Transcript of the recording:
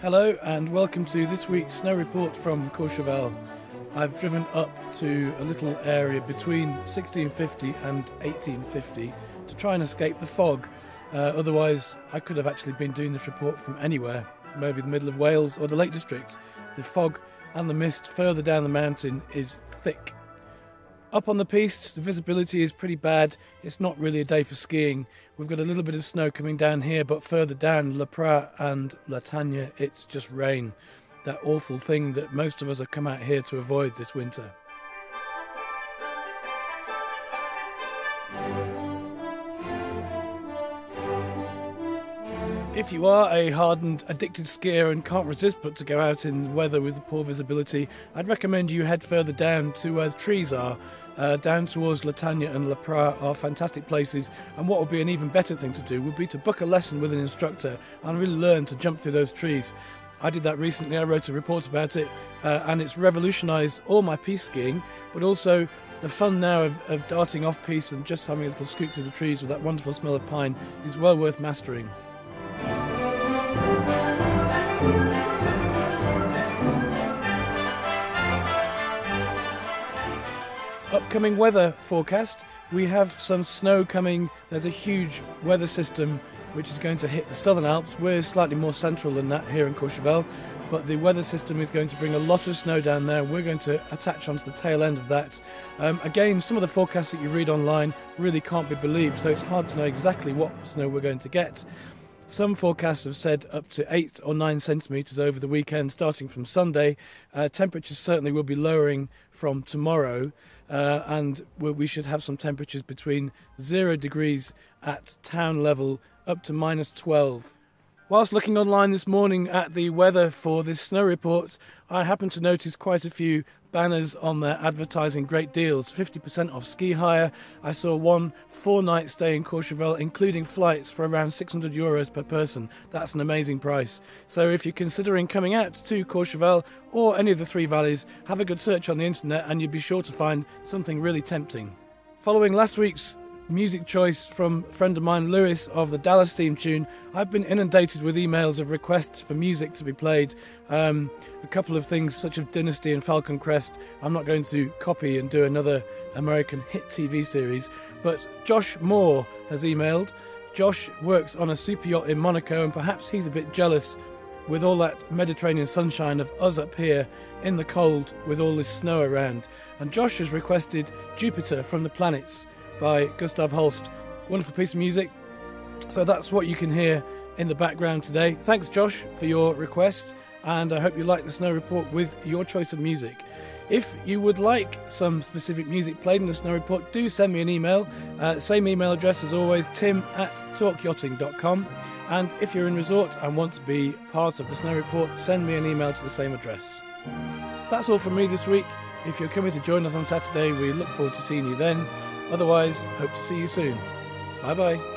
Hello and welcome to this week's snow report from Courchevel. I've driven up to a little area between 1650 and 1850 to try and escape the fog. Otherwise I could have actually been doing this report from anywhere, maybe the middle of Wales or the Lake District. The fog and the mist further down the mountain is thick. Up on the piste, the visibility is pretty bad. It's not really a day for skiing. We've got a little bit of snow coming down here, but further down, Le Prat and La Tagne, it's just rain. That awful thing that most of us have come out here to avoid this winter. If you are a hardened, addicted skier and can't resist but to go out in weather with the poor visibility, I'd recommend you head further down to where the trees are. Down towards La Tagne and Le Prat are fantastic places, and what would be an even better thing to do would be to book a lesson with an instructor and really learn to jump through those trees. I did that recently. I wrote a report about it, and it's revolutionised all my piste skiing, but also the fun now of darting off piste and just having a little scoot through the trees with that wonderful smell of pine is well worth mastering. Upcoming weather forecast, we have some snow coming. There's a huge weather system which is going to hit the Southern Alps. We're slightly more central than that here in Courchevel, but the weather system is going to bring a lot of snow down there. We're going to attach onto the tail end of that. Again, some of the forecasts that you read online really can't be believed, so it's hard to know exactly what snow we're going to get. Some forecasts have said up to 8 or 9 centimetres over the weekend, starting from Sunday. Temperatures certainly will be lowering from tomorrow, and we should have some temperatures between 0 degrees at town level up to -12. Whilst looking online this morning at the weather for this snow report, I happened to notice quite a few banners on there advertising great deals, 50% off ski hire. I saw one 4-night stay in Courchevel, including flights, for around €600 per person. That's an amazing price. So if you're considering coming out to Courchevel or any of the three valleys, have a good search on the internet and you'll be sure to find something really tempting. Following last week's music choice from a friend of mine, Lewis, of the Dallas theme tune, I've been inundated with emails of requests for music to be played. A couple of things such as Dynasty and Falcon Crest. I'm not going to copy and do another American hit TV series, but Josh Moore has emailed. Josh works on a super yacht in Monaco, and perhaps he's a bit jealous with all that Mediterranean sunshine of us up here in the cold with all this snow around. And Josh has requested Jupiter from the Planets by Gustav Holst. Wonderful piece of music. So that's what you can hear in the background today. Thanks, Josh, for your request, and I hope you like the snow report with your choice of music. If you would like some specific music played in the snow report, do send me an email. Same email address as always, tim@talkyachting.com. And if you're in resort and want to be part of the snow report, send me an email to the same address. That's all from me this week. If you're coming to join us on Saturday, we look forward to seeing you then. Otherwise, hope to see you soon. Bye bye.